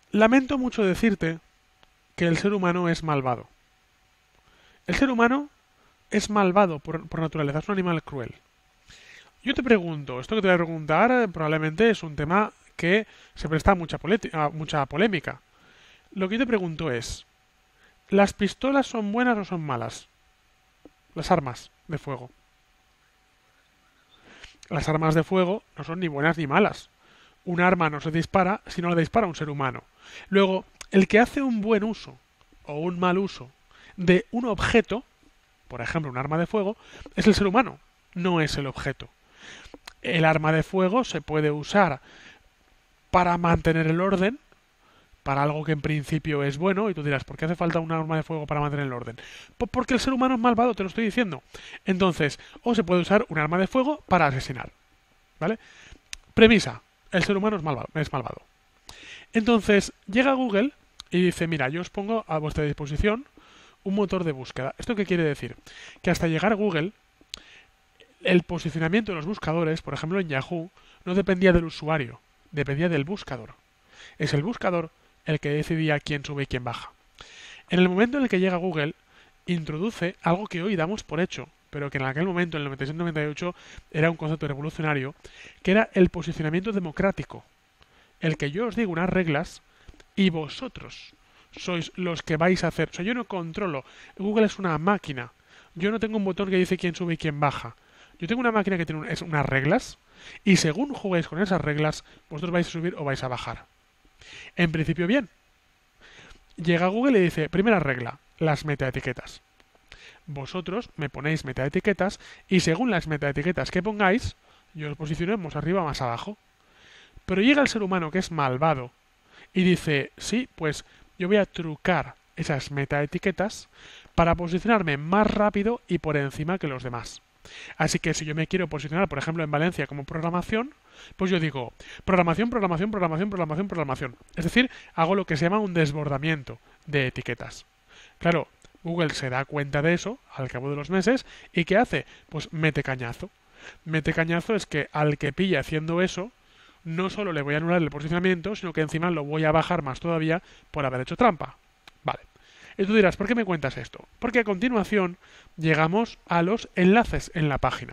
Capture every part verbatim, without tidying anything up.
Lamento mucho decirte que el ser humano es malvado. El ser humano es malvado por, por naturaleza, es un animal cruel. Yo te pregunto, esto que te voy a preguntar eh, probablemente es un tema que se presta a mucha, a mucha polémica. Lo que yo te pregunto es, ¿las pistolas son buenas o son malas? Las armas de fuego. Las armas de fuego no son ni buenas ni malas. Un arma no se dispara si no la dispara un ser humano. Luego, el que hace un buen uso o un mal uso de un objeto, por ejemplo un arma de fuego, es el ser humano, no es el objeto. El arma de fuego se puede usar para mantener el orden, para algo que en principio es bueno, y tú dirás, ¿por qué hace falta un arma de fuego para mantener el orden? Pues porque el ser humano es malvado, te lo estoy diciendo. Entonces, o se puede usar un arma de fuego para asesinar, ¿vale? Premisa, el ser humano es malvado. Es malvado. Entonces, llega Google y dice, mira, yo os pongo a vuestra disposición un motor de búsqueda. ¿Esto qué quiere decir? Que hasta llegar a Google, el posicionamiento de los buscadores, por ejemplo en Yahoo, no dependía del usuario, dependía del buscador. Es el buscador el que decidía quién sube y quién baja. En el momento en el que llega Google, introduce algo que hoy damos por hecho, pero que en aquel momento, en el noventa y siete noventa y ocho, era un concepto revolucionario, que era el posicionamiento democrático. El que yo os digo unas reglas y vosotros sois los que vais a hacer. O sea, yo no controlo. Google es una máquina. Yo no tengo un botón que dice quién sube y quién baja. Yo tengo una máquina que tiene unas reglas y según juguéis con esas reglas, vosotros vais a subir o vais a bajar. En principio, bien. Llega Google y dice, primera regla, las metaetiquetas. Vosotros me ponéis metaetiquetas y según las metaetiquetas que pongáis, yo os posiciono más arriba o más abajo. Pero llega el ser humano que es malvado y dice, sí, pues yo voy a trucar esas metaetiquetas para posicionarme más rápido y por encima que los demás. Así que si yo me quiero posicionar, por ejemplo, en Valencia como programación, pues yo digo programación, programación, programación, programación, programación. Es decir, hago lo que se llama un desbordamiento de etiquetas. Claro, Google se da cuenta de eso al cabo de los meses y ¿qué hace? Pues mete cañazo. Mete cañazo es que al que pilla haciendo eso, no solo le voy a anular el posicionamiento, sino que encima lo voy a bajar más todavía por haber hecho trampa. Vale. Y tú dirás, ¿por qué me cuentas esto? Porque a continuación llegamos a los enlaces en la página.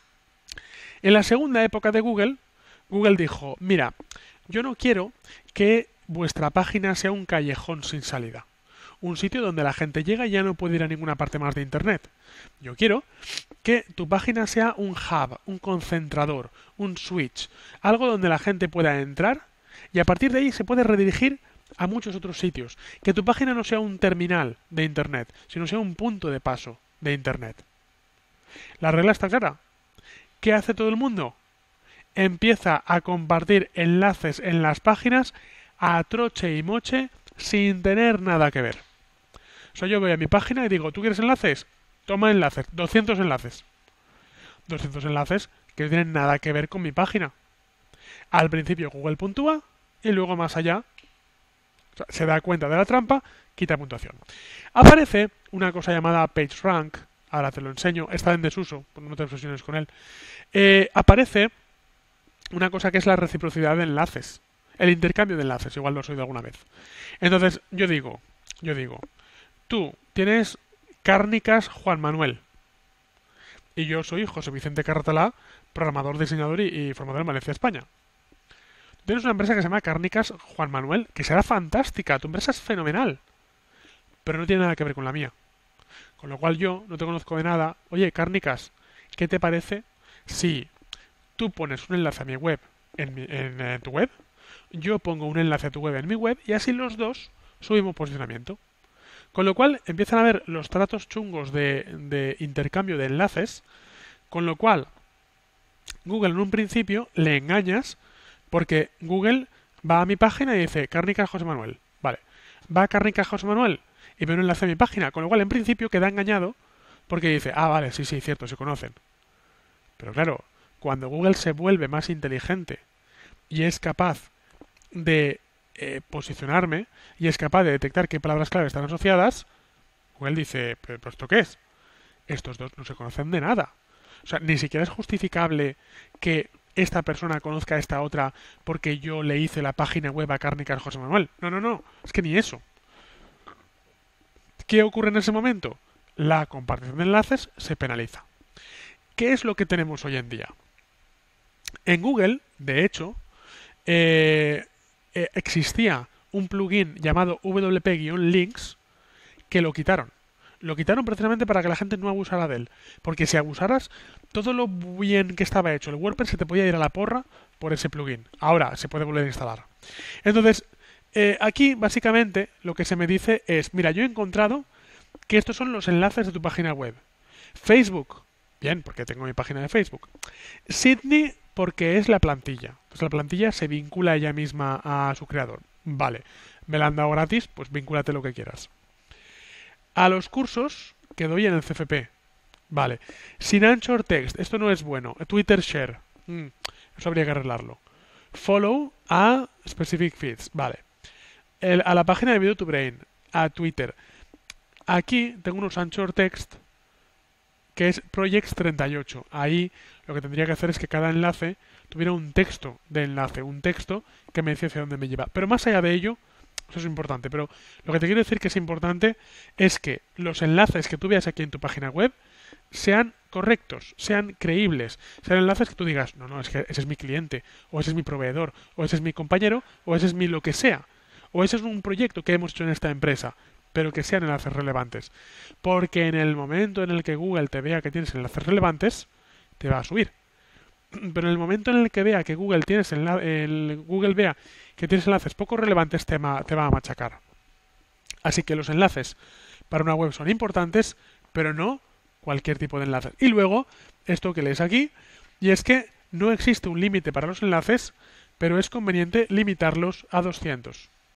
En la segunda época de Google, Google dijo, mira, yo no quiero que vuestra página sea un callejón sin salida. Un sitio donde la gente llega y ya no puede ir a ninguna parte más de Internet. Yo quiero que tu página sea un hub, un concentrador, un switch, algo donde la gente pueda entrar y a partir de ahí se puede redirigir a muchos otros sitios. Que tu página no sea un terminal de Internet, sino sea un punto de paso de Internet. La regla está clara. ¿Qué hace todo el mundo? Empieza a compartir enlaces en las páginas a troche y moche sin tener nada que ver. O sea, yo voy a mi página y digo, ¿tú quieres enlaces? Toma enlaces, doscientos enlaces. doscientos enlaces que no tienen nada que ver con mi página. Al principio Google puntúa y luego más allá o sea, se da cuenta de la trampa, quita puntuación. Aparece una cosa llamada PageRank, ahora te lo enseño, está en desuso, no te obsesiones con él. Eh, aparece una cosa que es la reciprocidad de enlaces, el intercambio de enlaces, igual lo has oído alguna vez. Entonces, yo digo, yo digo, tú tienes Cárnicas Juan Manuel y yo soy José Vicente Carratalá, programador, diseñador y, y formador en Valencia, España. Tienes una empresa que se llama Cárnicas Juan Manuel, que será fantástica, tu empresa es fenomenal, pero no tiene nada que ver con la mía. Con lo cual yo no te conozco de nada. Oye, Cárnicas, ¿qué te parece si tú pones un enlace a mi web en, mi, en, en tu web, yo pongo un enlace a tu web en mi web y así los dos subimos posicionamiento? Con lo cual empiezan a ver los tratos chungos de, de intercambio de enlaces, con lo cual Google en un principio le engañas porque Google va a mi página y dice Cárnicas José Manuel. Vale. Va a Cárnicas José Manuel y ve un enlace a mi página, con lo cual en principio queda engañado porque dice, ah, vale, sí, sí, cierto, se conocen. Pero claro, cuando Google se vuelve más inteligente y es capaz de eh, posicionarme y es capaz de detectar qué palabras clave están asociadas, Google dice, ¿pero esto qué es? Estos dos no se conocen de nada. O sea, ni siquiera es justificable que esta persona conozca a esta otra porque yo le hice la página web a Cárnicas José Manuel. No, no, no, es que ni eso. ¿Qué ocurre en ese momento? La compartición de enlaces se penaliza. ¿Qué es lo que tenemos hoy en día? En Google, de hecho, eh, eh, existía un plugin llamado W P-Links que lo quitaron. Lo quitaron precisamente para que la gente no abusara de él. Porque si abusaras, todo lo bien que estaba hecho el WordPress se te podía ir a la porra por ese plugin. Ahora se puede volver a instalar. Entonces, eh, aquí básicamente lo que se me dice es, mira, yo he encontrado que estos son los enlaces de tu página web. Facebook, bien, porque tengo mi página de Facebook. Sydney, porque es la plantilla. Pues la plantilla se vincula ella misma a su creador. Vale, me la han dado gratis, pues vincúlate lo que quieras. A los cursos que doy en el C F P. Vale. Sin anchor text, esto no es bueno. Twitter share. Mm, eso habría que arreglarlo. Follow a specific feeds. Vale. El, a la página de Video to Brain. A Twitter. Aquí tengo unos anchor text que es projects treinta y ocho. Ahí lo que tendría que hacer es que cada enlace tuviera un texto de enlace. Un texto que me decía hacia dónde me lleva. Pero más allá de ello, eso es importante, pero lo que te quiero decir que es importante es que los enlaces que tú veas aquí en tu página web sean correctos, sean creíbles, sean enlaces que tú digas, no, no, es que ese es mi cliente, o ese es mi proveedor, o ese es mi compañero, o ese es mi lo que sea, o ese es un proyecto que hemos hecho en esta empresa, pero que sean enlaces relevantes. Porque en el momento en el que Google te vea que tienes enlaces relevantes, te va a subir. Pero en el momento en el que vea que Google tienes enla el Google vea que tienes enlaces poco relevantes, te, ma te va a machacar. Así que los enlaces para una web son importantes, pero no cualquier tipo de enlaces. Y luego, esto que lees aquí, y es que no existe un límite para los enlaces, pero es conveniente limitarlos a doscientos.